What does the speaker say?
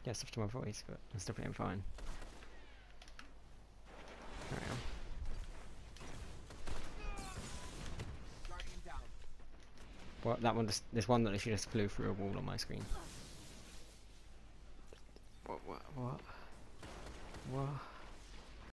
Yeah, stuff to my voice, but I'm still playing fine. There we go. Well, that one just, there's one that literally just flew through a wall on my screen. What?